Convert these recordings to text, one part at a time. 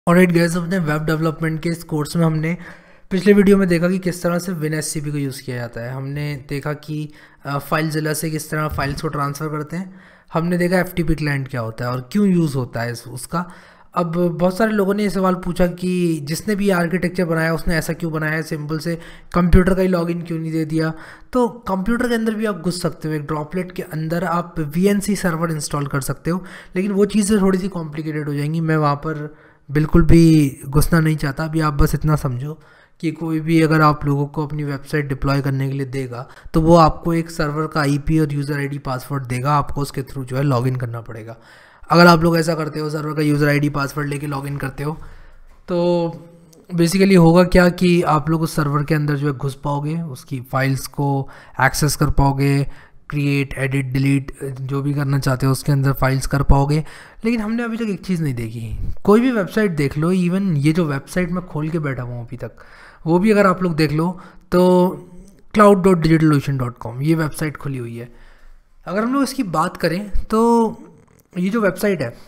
Alright guys, अपने web development के इस कोर्स में हमने पिछले वीडियो में देखा कि किस तरह से WinSCP को यूज़ किया जाता है। हमने देखा कि फाइलज़िला से किस तरह फाइल्स को ट्रांसफ़र करते हैं। हमने देखा FTP क्लाइंट क्या होता है और क्यों यूज़ होता है उसका। अब बहुत सारे लोगों ने ये सवाल पूछा कि जिसने भी आर्किटेक्चर बनाया उसने ऐसा क्यों बनाया है, सिंपल से कंप्यूटर का ही लॉगिन क्यों नहीं दे दिया। तो कंप्यूटर के अंदर भी आप घुस सकते हो, एक ड्रॉपलेट के अंदर आप VNC सर्वर इंस्टॉल कर सकते हो, लेकिन वो चीज़ें थोड़ी सी कॉम्प्लिकेटेड हो जाएंगी। मैं वहाँ पर बिल्कुल भी घुसना नहीं चाहता। अभी आप बस इतना समझो कि कोई भी अगर आप लोगों को अपनी वेबसाइट डिप्लॉय करने के लिए देगा तो वो आपको एक सर्वर का IP और यूज़र ID पासवर्ड देगा, आपको उसके थ्रू जो है लॉगिन करना पड़ेगा। अगर आप लोग ऐसा करते हो, सर्वर का यूज़र ID पासवर्ड लेके लॉगिन करते हो, तो बेसिकली होगा क्या कि आप लोग उस सर्वर के अंदर जो है घुस पाओगे, उसकी फाइल्स को एक्सेस कर पाओगे, क्रिएट, एडिट, डिलीट जो भी करना चाहते हो उसके अंदर फाइल्स कर पाओगे। लेकिन हमने अभी तक एक चीज़ नहीं देखी। कोई भी वेबसाइट देख लो, इवन ये जो वेबसाइट मैं खोल के बैठा हुआ हूँ अभी तक, वो भी अगर आप लोग देख लो तो cloud.digitalocean.com ये वेबसाइट खुली हुई है। अगर हम लोग इसकी बात करें तो ये जो वेबसाइट है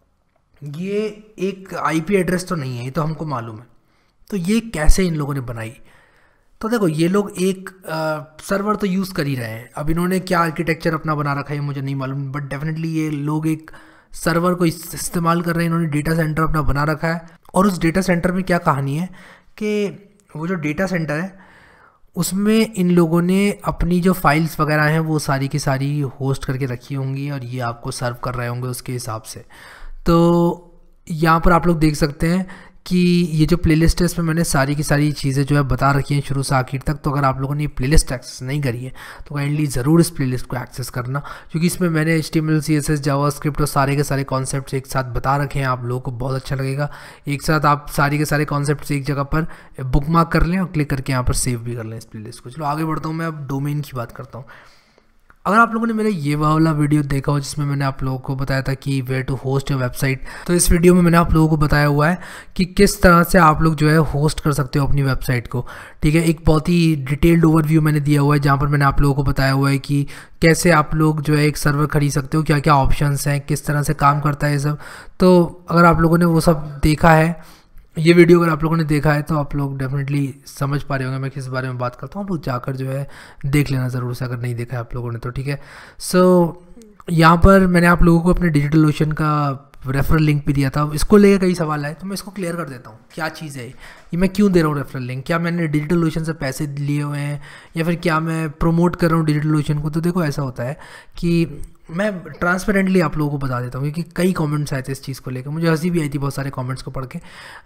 ये एक IP एड्रेस तो नहीं है, ये तो हमको मालूम है। तो ये कैसे इन लोगों ने बनाई? तो देखो, ये लोग एक सर्वर तो यूज़ कर ही रहे हैं। अब इन्होंने क्या आर्किटेक्चर अपना बना रखा है मुझे नहीं मालूम, बट डेफिनेटली ये लोग एक सर्वर को इस्तेमाल कर रहे हैं। इन्होंने डेटा सेंटर अपना बना रखा है और उस डेटा सेंटर में क्या कहानी है कि वो जो डेटा सेंटर है उसमें इन लोगों ने अपनी जो फाइल्स वगैरह हैं वो सारी की सारी होस्ट करके रखी होंगी और ये आपको सर्व कर रहे होंगे उसके हिसाब से। तो यहाँ पर आप लोग देख सकते हैं कि ये जो प्लेलिस्ट है इसमें मैंने सारी की सारी चीज़ें जो है बता रखी हैं शुरू से आखिर तक। तो अगर आप लोगों ने ये प्लेलिस्ट एक्सेस नहीं करी है तो काइंडली ज़रूर इस प्लेलिस्ट को एक्सेस करना, क्योंकि इसमें मैंने HTML, CSS, जावास्क्रिप्ट और सारे के सारे कॉन्सेप्ट्स एक साथ बता रखे हैं। आप लोगों को बहुत अच्छा लगेगा। एक साथ आप सारी के सारे कॉन्सेप्ट्स एक जगह पर बुकमार्क कर लें और क्लिक करके यहाँ पर सेव भी कर लें इस प्लेलिस्ट को। चलो आगे बढ़ता हूँ, मैं अब डोमेन की बात करता हूँ। अगर आप लोगों ने मेरा ये वाला वीडियो देखा हो जिसमें मैंने आप लोगों को बताया था कि where to host your website, तो इस वीडियो में मैंने आप लोगों को बताया हुआ है कि किस तरह से आप लोग जो है होस्ट कर सकते हो अपनी वेबसाइट को। ठीक है, एक बहुत ही डिटेल्ड ओवरव्यू मैंने दिया हुआ है जहाँ पर मैंने आप लोगों को बताया हुआ है कि कैसे आप लोग जो है एक सर्वर खरीद सकते हो, क्या क्या ऑप्शंस हैं, किस तरह से काम करता है ये सब। तो अगर आप लोगों ने वो सब देखा है, ये वीडियो अगर आप लोगों ने देखा है, तो आप लोग डेफिनेटली समझ पा रहे होंगे मैं किस बारे में बात करता हूँ। आप लोग जाकर जो है देख लेना ज़रूर से, अगर नहीं देखा है आप लोगों ने तो। ठीक है, सो यहाँ पर मैंने आप लोगों को अपने डिजिटल का रेफरल लिंक भी दिया था। इसको लेकर कई सवाल आए तो मैं इसको क्लियर कर देता हूँ क्या चीज़ है ये, मैं क्यों दे रहा हूँ रेफरल लिंक। क्या मैंने डिजिटल से पैसे लिए हुए हैं या फिर क्या मैं प्रमोट कर रहा हूँ डिजिटल को? तो देखो, ऐसा होता है कि मैं ट्रांसपेरेंटली आप लोगों को बता देता हूँ, क्योंकि कई कमेंट्स आए थे इस चीज़ को लेकर, मुझे हंसी भी आई थी बहुत सारे कमेंट्स को पढ़ के।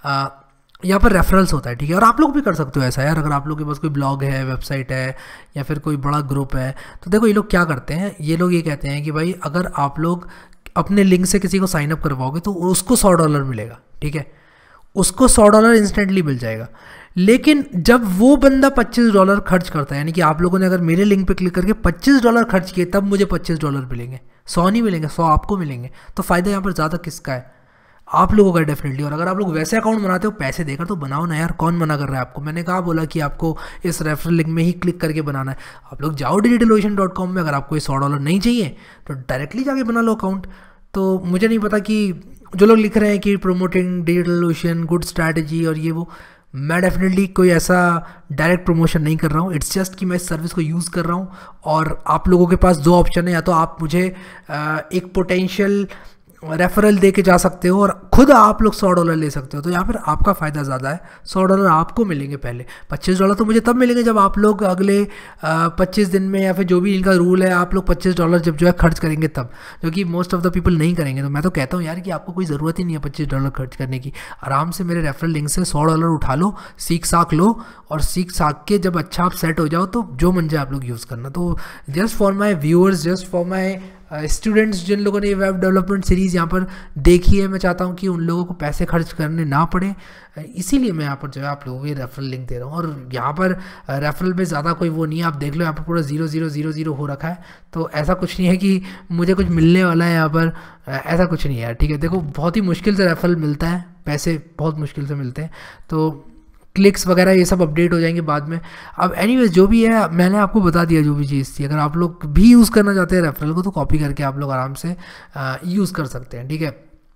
यहाँ पर रेफरल्स होता है, ठीक है, और आप लोग भी कर सकते हो ऐसा यार। अगर आप लोग के पास कोई ब्लॉग है, वेबसाइट है या फिर कोई बड़ा ग्रुप है, तो देखो ये लोग क्या करते हैं, ये लोग ये कहते हैं कि भाई अगर आप लोग अपने लिंक से किसी को साइन अप करवाओगे तो उसको $100 मिलेगा। ठीक है, उसको $100 इंस्टेंटली मिल जाएगा। लेकिन जब वो बंदा $25 खर्च करता है, यानी कि आप लोगों ने अगर मेरे लिंक पे क्लिक करके $25 खर्च किए, तब मुझे $25 मिलेंगे, 100 नहीं मिलेंगे, 100 आपको मिलेंगे। तो फ़ायदा यहाँ पर ज़्यादा किसका है? आप लोगों का डेफिनेटली। और अगर आप लोग वैसे अकाउंट बनाते हो पैसे देकर, तो बनाओ ना यार, कौन मना कर रहा है आपको? मैंने कहा बोला कि आपको इस रेफरल लिंक में ही क्लिक करके बनाना है। आप लोग जाओ digitalocean.com में, अगर आपको ये $100 नहीं चाहिए तो डायरेक्टली जाके बना लो अकाउंट। तो मुझे नहीं पता कि जो लोग लिख रहे हैं कि प्रोमोटिंग DigitalOcean, गुड स्ट्रैटेजी और ये वो, मैं डेफिनेटली कोई ऐसा डायरेक्ट प्रमोशन नहीं कर रहा हूँ। इट्स जस्ट कि मैं इस सर्विस को यूज़ कर रहा हूँ और आप लोगों के पास दो ऑप्शन है, या तो आप मुझे एक पोटेंशियल रेफरल दे के जा सकते हो और खुद आप लोग $100 ले सकते हो। तो यहाँ पर आपका फ़ायदा ज़्यादा है। $100 आपको मिलेंगे पहले, $25 तो मुझे तब मिलेंगे जब आप लोग अगले 25 दिन में, या फिर जो भी इनका रूल है, आप लोग $25 जब जो है खर्च करेंगे तब, जो कि मोस्ट ऑफ द पीपल नहीं करेंगे। तो मैं तो कहता हूँ यार कि आपको कोई ज़रूरत ही नहीं है $25 खर्च करने की। आराम से मेरे रेफरल लिंक से $100 उठा लो, सीख साख लो, और सीख साख के जब अच्छा आप सेट हो जाओ तो जो मन जाए आप लोग यूज़ करना। तो just for my viewers, just for my students, जिन लोगों ने ये वेब डेवलपमेंट सीरीज़ यहाँ पर देखी है, मैं चाहता हूँ कि उन लोगों को पैसे खर्च करने ना पड़े, इसीलिए मैं यहाँ पर जो है आप लोगों को ये रेफरल लिंक दे रहा हूँ। और यहाँ पर रेफरल में ज़्यादा कोई वो नहीं है, आप देख लो यहाँ पर पूरा 0000 हो रखा है। तो ऐसा कुछ नहीं है कि मुझे कुछ मिलने वाला है यहाँ पर, ऐसा कुछ नहीं है यार। ठीक है, देखो बहुत ही मुश्किल से रेफरल मिलता है, पैसे बहुत मुश्किल से मिलते हैं, तो क्लिक्स वगैरह ये सब अपडेट हो जाएंगे बाद में। अब एनीवेज जो भी है मैंने आपको बता दिया जो भी चीज़ थी। अगर आप लोग भी यूज़ करना चाहते हैं रेफरल को, तो कॉपी करके आप लोग आराम से यूज़ कर सकते हैं। ठीक है,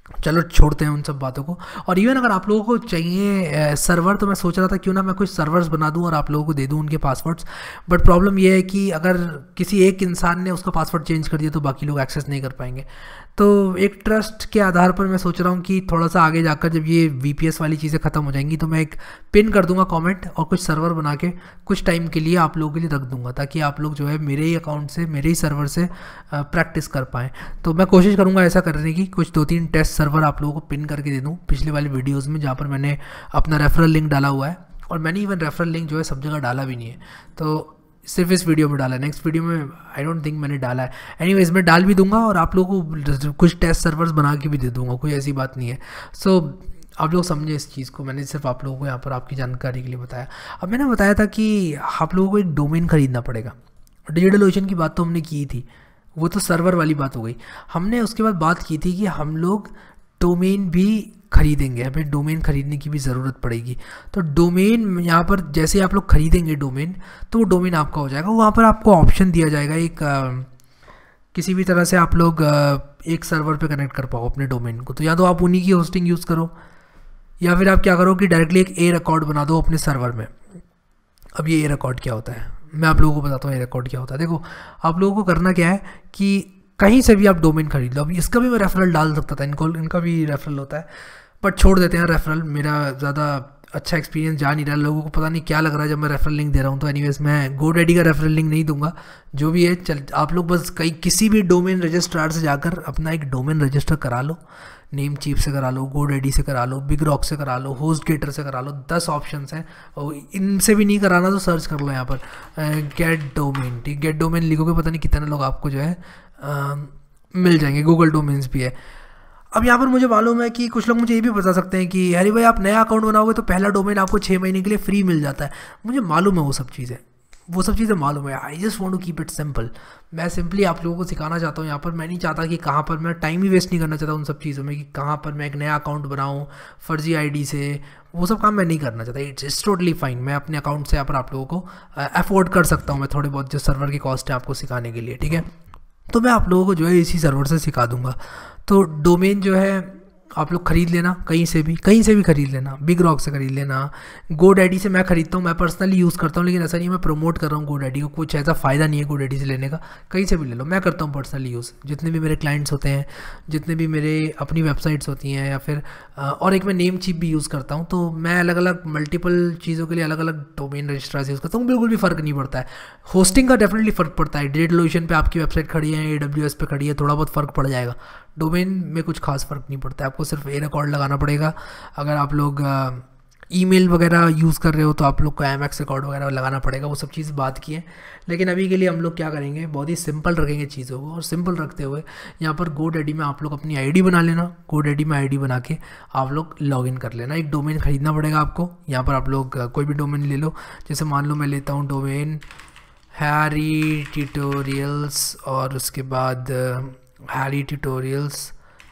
चलो छोड़ते हैं उन सब बातों को। और इवन अगर आप लोगों को चाहिए सर्वर, तो मैं सोच रहा था क्यों ना मैं कुछ सर्वर्स बना दूं और आप लोगों को दे दूं उनके पासवर्ड्स। बट प्रॉब्लम ये है कि अगर किसी एक इंसान ने उसका पासवर्ड चेंज कर दिया तो बाकी लोग एक्सेस नहीं कर पाएंगे। तो एक ट्रस्ट के आधार पर मैं सोच रहा हूँ कि थोड़ा सा आगे जाकर जब ये VPS वाली चीज़ें ख़त्म हो जाएंगी तो मैं एक पिन कर दूंगा कमेंट और कुछ सर्वर बना के कुछ टाइम के लिए आप लोगों के लिए रख दूंगा, ताकि आप लोग जो है मेरे ही अकाउंट से, मेरे ही सर्वर से प्रैक्टिस कर पाएँ। तो मैं कोशिश करूँगा ऐसा करने की, कुछ 2-3 टेस्ट सर्वर आप लोगों को पिन करके दे दूँ पिछले वाली वीडियोज़ में, जहाँ पर मैंने अपना रेफरल लिंक डाला हुआ है। और मैंने इवन रेफरल लिंक जो है सब जगह डाला भी नहीं है, तो सिर्फ इस वीडियो में डाला है। नेक्स्ट वीडियो में आई डोंट थिंक मैंने डाला है। एनीवेज मैं डाल भी दूंगा और आप लोगों को कुछ टेस्ट सर्वर्स बना के भी दे दूंगा, कोई ऐसी बात नहीं है। सो आप लोग समझे इस चीज़ को, मैंने सिर्फ आप लोगों को यहाँ पर आपकी जानकारी के लिए बताया। अब मैंने बताया था कि आप लोगों को एक डोमेन खरीदना पड़ेगा। डिजिटल ओशन की बात तो हमने की थी, वो तो सर्वर वाली बात हो गई। हमने उसके बाद बात की थी कि हम लोग डोमेन भी खरीदेंगे, हमें डोमेन खरीदने की भी ज़रूरत पड़ेगी। तो डोमेन यहाँ पर जैसे आप लोग खरीदेंगे डोमेन, तो वो डोमेन आपका हो जाएगा। वहाँ पर आपको ऑप्शन दिया जाएगा एक किसी भी तरह से आप लोग एक सर्वर पे कनेक्ट कर पाओ अपने डोमेन को। तो या तो आप उन्हीं की होस्टिंग यूज़ करो, या फिर आप क्या करो कि डायरेक्टली एक ए रिकॉर्ड बना दो अपने सर्वर में। अब ये ए रिकॉर्ड क्या होता है मैं आप लोगों को बताता हूँ। ए रिकॉर्ड क्या होता है, देखो आप लोगों को करना क्या है कि कहीं से भी आप डोमेन खरीद लो। अभी इसका भी मैं रेफरल डाल सकता था, इनका भी रेफरल होता है, बट छोड़ देते हैं रेफरल। मेरा ज़्यादा अच्छा एक्सपीरियंस जा नहीं रहा, लोगों को पता नहीं क्या लग रहा है जब मैं रेफरल लिंक दे रहा हूँ। तो एनीवेज मैं GoDaddy का रेफरल लिंक नहीं दूंगा, जो भी है चल आप लोग बस किसी भी डोमेन रजिस्ट्रार से जाकर अपना एक डोमेन रजिस्टर करा लो। नेमचीफ से करा लो, GoDaddy से करा लो, बिगरॉक से करा लो, HostGator से करा लो। 10 ऑप्शंस हैं, और इनसे भी नहीं कराना तो सर्च कर लो यहाँ पर गेट डोमेन। ठीक, गेट डोमेन लिखोगे पता नहीं कितने लोग आपको जो है मिल जाएंगे। गूगल डोमेन्स भी है। अब यहाँ पर मुझे मालूम है कि कुछ लोग मुझे ये भी बता सकते हैं कि अरे भाई आप नया अकाउंट बनाओगे तो पहला डोमेन आपको 6 महीने के लिए फ्री मिल जाता है। मुझे मालूम है वो सब चीज़ें मालूम है। I just want to keep it simple. मैं सिंपली आप लोगों को सिखाना चाहता हूँ यहाँ पर। मैं नहीं चाहता कि कहाँ पर मैं टाइम ही वेस्ट नहीं करना चाहता उन सब चीज़ों में, कि कहाँ पर मैं एक नया अकाउंट बनाऊँ फर्जी ID से। वो सब काम मैं नहीं करना चाहता। It's totally fine. मैं अपने अकाउंट से यहाँ पर आप लोगों को अफोर्ड कर सकता हूँ मैं थोड़े बहुत जो सर्वर की कॉस्ट है आपको सिखाने के लिए, ठीक है। तो मैं आप लोगों को जो है इसी सर्वर से सिखा दूंगा। तो डोमेन जो है आप लोग खरीद लेना, कहीं से भी खरीद लेना। बिगरॉक से खरीद लेना, GoDaddy से मैं खरीदता हूँ, मैं पर्सनली यूज़ करता हूँ, लेकिन ऐसा नहीं मैं प्रमोट कर रहा हूँ GoDaddy को, कुछ ऐसा फ़ायदा नहीं है GoDaddy से लेने का। कहीं से भी ले लो, मैं करता हूँ पर्सनली यूज़। जितने भी मेरे क्लाइंट्स होते हैं, जितने भी मेरे अपनी वेबसाइट्स होती हैं, या फिर और एक मैं नेमचीफ भी यूज़ करता हूँ। तो मैं अलग अलग मल्टीपल चीज़ों के लिए अलग अलग डोमेन रजिस्ट्रार यूज़ करता हूँ, बिल्कुल भी फ़र्क नहीं पड़ता है। होस्टिंग का डेफिनेटली फ़र्क पड़ता है। डिजिटल ओशन पे आपकी वेबसाइट खड़ी है, AWS पे खड़ी है, थोड़ा बहुत फ़र्क पड़ जाएगा। डोमेन में कुछ खास फ़र्क नहीं पड़ता है, आपको सिर्फ ए रिकॉर्ड लगाना पड़ेगा। अगर आप लोग ईमेल वगैरह यूज़ कर रहे हो तो आप लोग को IMAX रिकॉर्ड वगैरह लगाना पड़ेगा। वो सब चीज़ बात की है। लेकिन अभी के लिए हम लोग क्या करेंगे, बहुत ही सिंपल रखेंगे चीज़ों को। और सिंपल रखते हुए यहाँ पर GoDaddy में आप लोग अपनी ID बना लेना। GoDaddy में ID बना के आप लोग लॉगिन कर लेना। एक डोमेन खरीदना पड़ेगा आपको। यहाँ पर आप लोग कोई भी डोमेन ले लो। जैसे मान लो मैं लेता हूँ डोमेन हैरी ट्यूटोरियल्स, और उसके बाद हैरी ट्यूटोरियल्स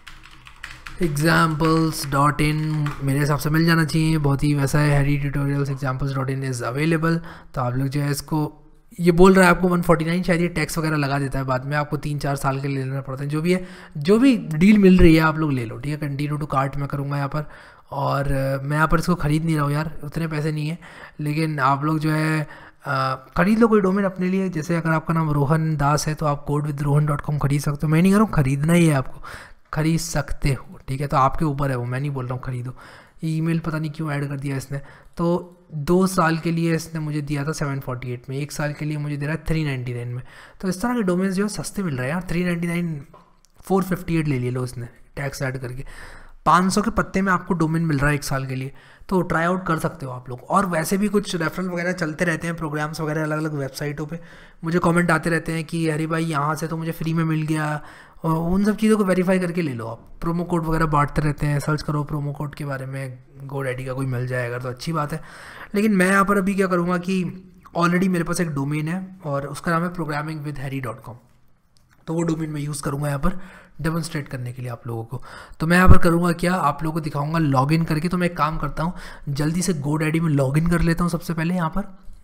examples.in मेरे हिसाब से मिल जाना चाहिए। बहुत ही वैसा है, Harry tutorials examples.in is available. तो आप लोग जो है इसको, ये बोल रहा है आपको 149, शायद ये टैक्स वगैरह लगा देता है बाद में, आपको 3-4 साल के लिए लेना पड़ता है। जो भी है, जो भी डील मिल रही है आप लोग ले लो, ठीक है। कंटिन्यू टू कार्ट मैं करूँगा यहाँ पर। और मैं यहाँ पर इसको ख़रीद नहीं रहा हूँ यार, उतने पैसे नहीं है। लेकिन आप लोग जो है खरीद लो कोई डोमेन अपने लिए। जैसे अगर आपका नाम रोहन दास है तो आप codewithrohan.com खरीद सकते हो। मैं नहीं कह रहा हूँ खरीदना ही है, आपको खरीद सकते हो, ठीक है। तो आपके ऊपर है वो, मैं नहीं बोल रहा हूँ खरीदो। ईमेल पता नहीं क्यों ऐड कर दिया इसने। तो 2 साल के लिए इसने मुझे दिया था 748 में, 1 साल के लिए मुझे दे रहा है 399 में। तो इस तरह के डोमेन्स जो है सस्ते मिल रहे हैं यार। 399 458 ले लो इसने टैक्स ऐड करके। 500 के पत्ते में आपको डोमेन मिल रहा है 1 साल के लिए। तो ट्राई आउट कर सकते हो आप लोग। और वैसे भी कुछ रेफरल वगैरह चलते रहते हैं, प्रोग्राम्स वगैरह अलग अलग वेबसाइटों पे। मुझे कमेंट आते रहते हैं कि अरे भाई यहाँ से तो मुझे फ्री में मिल गया। और उन सब चीज़ों को वेरीफाई करके ले लो आप। प्रोमो कोड वगैरह बांटते रहते हैं, सर्च करो प्रोमो कोड के बारे में, GoDaddy का कोई मिल जाएगा तो अच्छी बात है। लेकिन मैं यहाँ पर अभी क्या करूँगा कि ऑलरेडी मेरे पास एक डोमेन है और उसका नाम है programmingwithharry.com। तो वो डोमेन मैं यूज़ करूँगा यहाँ पर डेमोन्स्ट्रेट करने के लिए आप लोगों को। तो मैं यहाँ पर करूँगा क्या, आप लोगों को दिखाऊंगा लॉगिन करके। तो मैं एक काम करता हूँ, जल्दी से GoDaddy में लॉगिन कर लेता हूँ सबसे पहले। यहाँ पर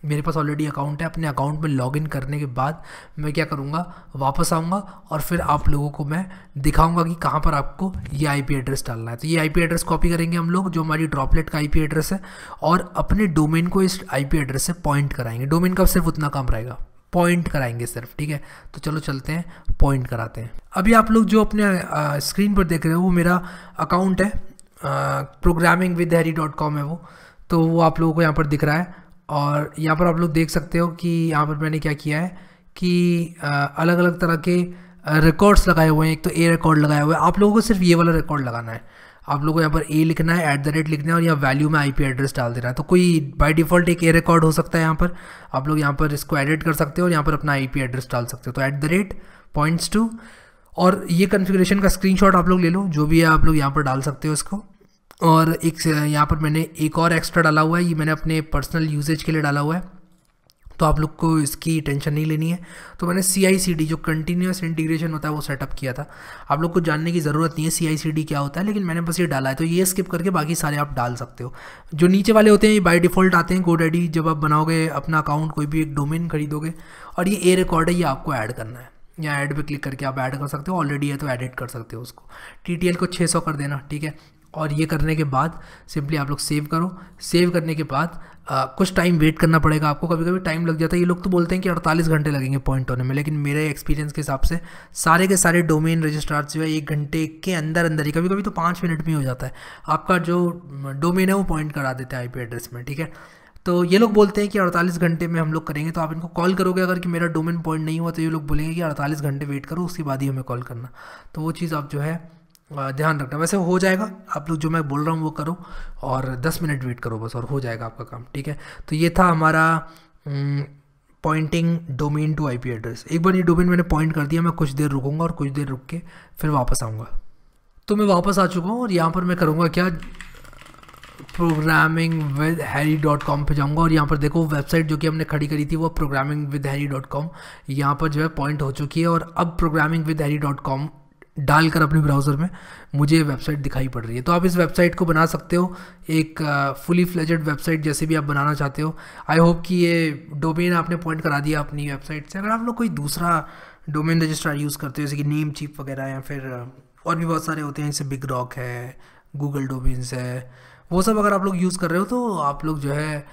मेरे पास ऑलरेडी अकाउंट है। अपने अकाउंट में लॉगिन करने के बाद मैं क्या करूँगा, वापस आऊँगा और फिर आप लोगों को मैं दिखाऊंगा कि कहाँ पर आपको ये आईपी एड्रेस डालना है। तो ये आईपी एड्रेस कॉपी करेंगे हम लोग, जो हमारी ड्रॉपलेट का आईपी एड्रेस है, और अपने डोमेन को इस आईपी एड्रेस से पॉइंट कराएंगे। डोमेन का सिर्फ उतना काम रहेगा, पॉइंट कराएंगे सिर्फ, ठीक है। तो चलो चलते हैं, पॉइंट कराते हैं। अभी आप लोग जो अपने स्क्रीन पर देख रहे हो वो मेरा अकाउंट है, programmingwithharry.com है वो। तो वो आप लोगों को यहाँ पर दिख रहा है, और यहाँ पर आप लोग देख सकते हो कि यहाँ पर मैंने क्या किया है कि अलग अलग तरह के रिकॉर्ड्स लगाए हुए हैं। एक तो ए रिकॉर्ड लगाया हुआ है, आप लोगों को सिर्फ ये वाला रिकॉर्ड लगाना है। आप लोगों को यहाँ पर ए लिखना है, @ लिखना है, और यहाँ वैल्यू में आईपी एड्रेस डाल देना है। तो कोई बाय डिफ़ॉल्ट एक ए रिकॉर्ड हो सकता है, यहाँ पर आप लोग यहाँ पर इसको एडिट कर सकते हो और यहाँ पर अपना आईपी एड्रेस डाल सकते हो। तो @points2, और ये कॉन्फ़िगरेशन का स्क्रीनशॉट आप लोग ले लो, जो भी है आप लोग यहाँ पर डाल सकते हो इसको। और एक यहाँ पर मैंने एक और एक्स्ट्रा डाला हुआ है, ये मैंने अपने पर्सनल यूजेज के लिए डाला हुआ है, तो आप लोग को इसकी टेंशन नहीं लेनी है। तो मैंने CI/CD जो कंटिन्यूस इंटीग्रेशन होता है वो सेटअप किया था। आप लोग को जानने की ज़रूरत नहीं है CI/CD क्या होता है, लेकिन मैंने बस ये डाला है। तो ये स्किप करके बाकी सारे आप डाल सकते हो। जो नीचे वाले होते हैं ये बाय डिफ़ॉल्ट आते हैं। GoDaddy जब आप बनाओगे अपना अकाउंट, कोई भी एक डोमेन खरीदोगे, और ये ए रिकॉर्ड है, ये आपको ऐड करना है। या ऐड पे क्लिक करके आप ऐड कर सकते हो, ऑलरेडी है तो एडिट कर सकते हो उसको। TTL को 600 कर देना, ठीक है। और ये करने के बाद सिंपली आप लोग सेव करो। सेव करने के बाद कुछ टाइम वेट करना पड़ेगा आपको, कभी कभी टाइम लग जाता है। ये लोग तो बोलते हैं कि 48 घंटे लगेंगे पॉइंट होने में, लेकिन मेरे एक्सपीरियंस के हिसाब से सारे के सारे डोमेन रजिस्ट्रार जो है 1 घंटे के अंदर अंदर ही, कभी कभी तो 5 मिनट में ही हो जाता है। आपका जो डोमेन है वो पॉइंट करा देते हैं आईपी एड्रेस में, ठीक है। तो ये लोग बोलते हैं कि 48 घंटे में हम लोग करेंगे। तो आप इनको कॉल करोगे अगर कि मेरा डोमेन पॉइंट नहीं हुआ, तो ये लोग बोलेंगे कि 48 घंटे वेट करो, उसके बाद ही हमें कॉल करना। तो वो चीज़ आप जो है ध्यान रखना। वैसे हो जाएगा, आप लोग जो मैं बोल रहा हूँ वो करो, और 10 मिनट वेट करो बस, और हो जाएगा आपका काम, ठीक है। तो ये था हमारा pointing domain to IP address. एक बार ये डोमेन मैंने पॉइंट कर दिया, मैं कुछ देर रुकूंगा और कुछ देर रुक के फिर वापस आऊँगा। तो मैं वापस आ चुका हूँ, और यहाँ पर मैं करूँगा क्या, programmingwithharry.com पे जाऊँगा, और यहाँ पर देखो वेबसाइट जो कि हमने खड़ी करी थी वो programmingwithharry.com यहाँ पर जो है पॉइंट हो चुकी है। और अब programmingwithharry.com डालकर अपने ब्राउज़र में मुझे वेबसाइट दिखाई पड़ रही है। तो आप इस वेबसाइट को बना सकते हो, एक फुली फ्लेजेड वेबसाइट जैसे भी आप बनाना चाहते हो। आई होप कि ये डोमेन आपने पॉइंट करा दिया अपनी वेबसाइट से। अगर आप लोग कोई दूसरा डोमेन रजिस्ट्रार यूज़ करते हो, जैसे कि नेमचीप वगैरह, या फिर और भी बहुत सारे होते हैं, जैसे बिग रॉक है, गूगल डोमेन्स है, वो सब अगर आप लोग यूज़ कर रहे हो, तो आप लोग जो है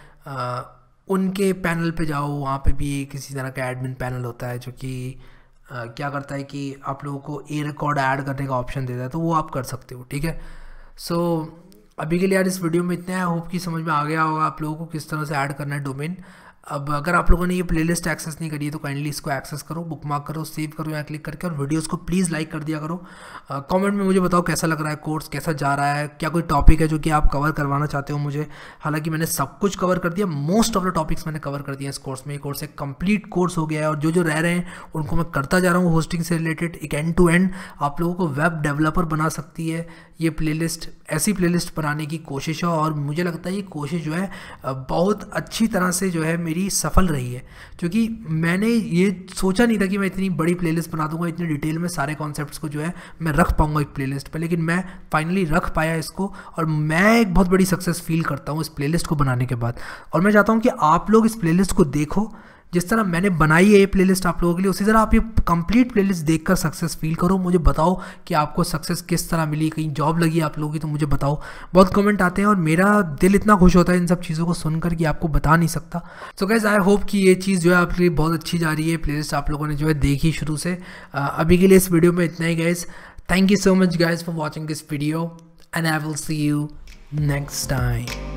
उनके पैनल पे जाओ। वहाँ पे भी किसी तरह का एडमिन पैनल होता है जो कि क्या करता है कि आप लोगों को ए रिकॉर्ड ऐड करने का ऑप्शन देता है, तो वो आप कर सकते हो, ठीक है। सो अभी के लिए यार इस वीडियो में इतना है। होप कि समझ में आ गया होगा आप लोगों को किस तरह से ऐड करना है डोमेन। अब अगर आप लोगों ने ये प्लेलिस्ट एक्सेस नहीं करी है तो काइंडली इसको एक्सेस करो, बुकमार्क करो, सेव करो यहाँ क्लिक करके, और वीडियोस को प्लीज़ लाइक कर दिया करो। कमेंट में मुझे बताओ कैसा लग रहा है कोर्स, कैसा जा रहा है, क्या कोई टॉपिक है जो कि आप कवर करवाना चाहते हो मुझे। हालांकि मैंने सब कुछ कवर कर दिया, मोस्ट ऑफ द टॉपिक्स मैंने कवर कर दिया इस कोर्स में। ये कोर्स एक कंप्लीट कोर्स हो गया है, और जो जो रह रहे हैं उनको मैं करता जा रहा हूँ होस्टिंग से रिलेटेड। एक एंड टू एंड आप लोगों को वेब डेवलपर बना सकती है ये प्लेलिस्ट। ऐसी प्लेलिस्ट बनाने की कोशिश है, और मुझे लगता है ये कोशिश जो है बहुत अच्छी तरह से जो है मेरी सफल रही है, क्योंकि मैंने ये सोचा नहीं था कि मैं इतनी बड़ी प्लेलिस्ट बना दूंगा, इतनी डिटेल में सारे कॉन्सेप्ट्स को जो है मैं रख पाऊंगा एक प्लेलिस्ट पे। लेकिन मैं फाइनली रख पाया इसको, और मैं एक बहुत बड़ी सक्सेस फील करता हूँ इस प्लेलिस्ट को बनाने के बाद। और मैं चाहता हूँ कि आप लोग इस प्लेलिस्ट को देखो, जिस तरह मैंने बनाई है ये प्लेलिस्ट आप लोगों के लिए, उसी तरह आप ये कंप्लीट प्लेलिस्ट देखकर सक्सेस फील करो। मुझे बताओ कि आपको सक्सेस किस तरह मिली, कहीं जॉब लगी आप लोगों की तो मुझे बताओ। बहुत कमेंट आते हैं और मेरा दिल इतना खुश होता है इन सब चीज़ों को सुनकर कि आपको बता नहीं सकता। सो गाइस आई होप कि ये चीज़ जो है आपके लिए बहुत अच्छी जा रही है, प्लेलिस्ट आप लोगों ने जो है देखी शुरू से। अभी के लिए इस वीडियो में इतना ही guys. Thank you so much guys for watching this video, and I will see you next time.